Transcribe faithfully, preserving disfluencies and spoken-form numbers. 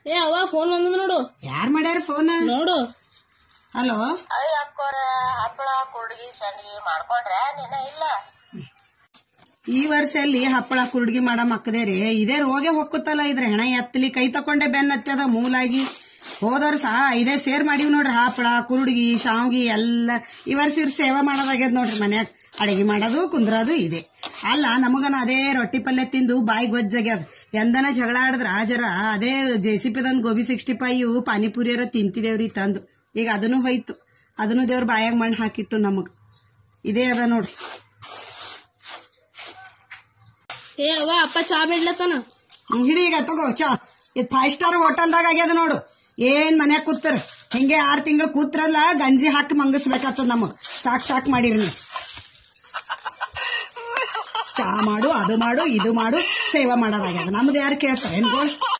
ಏ ಅವ್ವ ಫೋನ್ ಬಂದದ ನೋಡು. ಯಾರ್ ಮಾಡ್ಯಾರ ಫೋನ್ ನೋಡು. ಹಲೋ ಅಯ್ಯ ಅಕ್ಕೋರ ಹಪ್ಪಳ ಕುಡ್ಗಿ ಸಂಡ್ಗಿ ಮಾಡ್ಕೊಂಡ್ರ ನೀನ ಇಲ್ಲ? ಈ ವರ್ಷ ಅಲ್ಲಿ ಹಪ್ಪಳ ಕುರುಡ್ಗಿ ಮಾಡ ಮಕ್ಕದೇರಿ ಇದೇ ರೋಗೆ ಹೊಕ್ಕುತ್ತಲ್ಲ ಇದ್ರ ಹೆಣ ಎತ್ತಲಿ ಕೈ ತಕೊಂಡೆ ಬೆನ್ನ ಹತ್ತದ ಮೂಲಾಗಿ. ಹೋದ ವರ್ಷ ಇದೇ ಸೇರ್ ಮಾಡಿವ್ ನೋಡ್ರಿ ಹಪ್ಪಳ ಕುರುಡ್ಗಿ ಶಾವ್ಗಿ ಎಲ್ಲ. ಈ ವರ್ಷ ಇವ್ರ ಸೇವಾ ಮಾಡೋದಾಗ್ಯದ ನೋಡ್ರಿ ಮನ್ಯಾಗ ಅಡಿಗೆ ಮಾಡೋದು ಕುಂದ್ರದು ಇದೆ. ಅಲ್ಲ ನಮಗನ ಅದೇ ರೊಟ್ಟಿ ಪಲ್ಯ ತಿಂದು ಬಾಯಿ ಗೊಜ್ಜಾಗ್ಯದ. ಎಂದನ ಜಗಳ ಆಡಿದ್ರ ಜರ ಅದೇ ಜೆಸಿಪಿದಂದ್ ಗೋಬಿ ಸಿಕ್ಸ್ಟಿ ಫೈವ್ ಪಾನಿಪುರಿಯರ ತಿಂತಿದೇವ್ರಿ ತಂದು. ಈಗ ಅದನ್ನು ಹೋಯ್ತು, ಅದನ್ನು ದೇವ್ರ ಬಾಯಾಗ ಮಣ್ಣು ಹಾಕಿಟ್ಟು ನಮಗ್. ಇದೇ ಅದ ನೋಡ್ರಿ. ಏ ಅವ್ವ ಅಪ್ಪ ಚಾ ಬಿಡ್ಲತ್ತಾನ. ಹಿಡಿ ಈಗ ತಗೋ ಚಾ. ಇದು ಫೈವ್ ಸ್ಟಾರ್ ಹೋಟೆಲ್ದಾಗ ಆಗ್ಯದ ನೋಡು. ಏನ್ ಮನ್ಯಾಗ ಕೂತಾರ ಹಿಂಗೆ ಆರ್ ತಿಂಗಳು ಕೂತ್ರಲ್ಲ ಗಂಜಿ ಹಾಕಿ ಮಂಗಸ್ಬೇಕಾಗ್ತದ ನಮಗ್. ಸಾಕ್ ಸಾಕ್ ಮಾಡಿರಿ ನೀವು. ಚಾ ಮಾಡು, ಅದು ಮಾಡು, ಇದು ಮಾಡು, ಸೇವಾ ಮಾಡೋದಾಗ್ಯದ. ನಮ್ದು ಯಾರು ಕೇಳ್ತಾರೆ ಏನ್ಗೋಳ್?